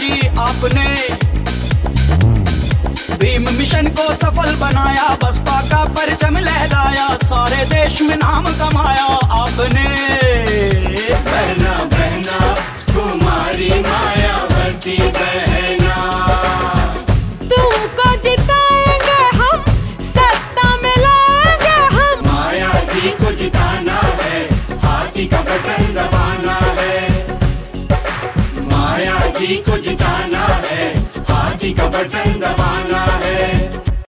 जी आपने भीम मिशन को सफल बनाया, बसपा का परचम लहराया, सारे देश में नाम कमाया आपने। बहना बहना तुम्हारी मायावती बहना, तुमको जिताएंगे हम, सत्ता में लाएंगे हम। माया जी को जिताना है, हाथी का बटन दबाना है। माया जी को जिताना है, हाथी का बटन दबाना